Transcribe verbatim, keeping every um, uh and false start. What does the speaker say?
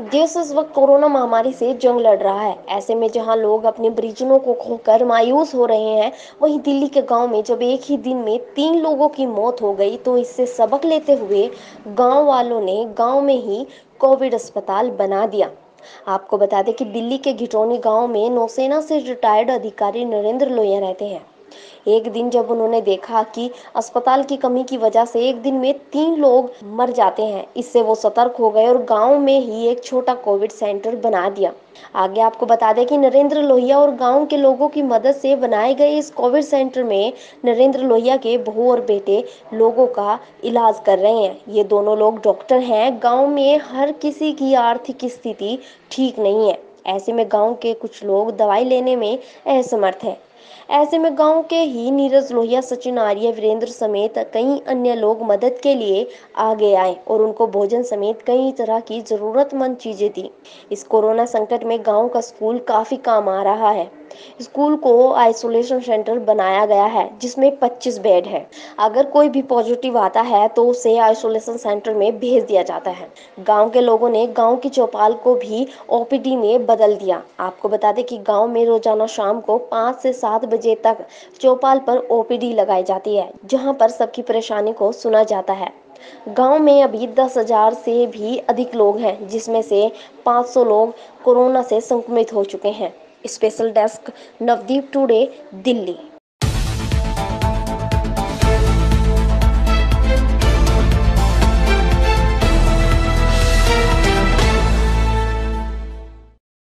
देश इस वक्त कोरोना महामारी से जंग लड़ रहा है। ऐसे में जहां लोग अपने परिजनों को खोकर मायूस हो रहे हैं, वहीं दिल्ली के गांव में जब एक ही दिन में तीन लोगों की मौत हो गई, तो इससे सबक लेते हुए गांव वालों ने गांव में ही कोविड अस्पताल बना दिया। आपको बता दें कि दिल्ली के घिटौनी गांव में नौसेना से रिटायर्ड अधिकारी नरेंद्र लोहिया रहते हैं। एक दिन जब उन्होंने देखा कि अस्पताल की कमी की वजह से एक दिन में तीन लोग मर जाते हैं, इससे वो सतर्क हो गए और गांव में ही एक छोटा कोविड सेंटर बना दिया। आगे आपको बता दें कि नरेंद्र लोहिया और गांव के लोगों की मदद से बनाए गए इस कोविड सेंटर में नरेंद्र लोहिया के बहू और बेटे लोगों का इलाज कर रहे हैं। ये दोनों लोग डॉक्टर हैं। गांव में हर किसी की आर्थिक स्थिति ठीक नहीं है। ऐसे में गांव के कुछ लोग दवाई लेने में असमर्थ हैं। ऐसे में गांव के ही नीरज लोहिया, सचिन आर्य, वीरेंद्र समेत कई अन्य लोग मदद के लिए आगे आए और उनको भोजन समेत कई तरह की जरूरतमंद चीजें दी। इस कोरोना संकट में गांव का स्कूल काफी काम आ रहा है। स्कूल को आइसोलेशन सेंटर बनाया गया है जिसमें पच्चीस बेड है। अगर कोई भी पॉजिटिव आता है तो उसे आइसोलेशन सेंटर में भेज दिया जाता है। गांव के लोगों ने गांव की चौपाल को भी ओपीडी में बदल दिया। आपको बता दें कि गांव में रोजाना शाम को पाँच से सात बजे तक चौपाल पर ओपीडी लगाई जाती है, जहां पर सबकी परेशानी को सुना जाता है। गांव में अभी दस हजार से भी अधिक लोग हैं, जिसमें से पाँच सौ लोग कोरोना से संक्रमित हो चुके हैं। Special desk, Navdeep today, Delhi.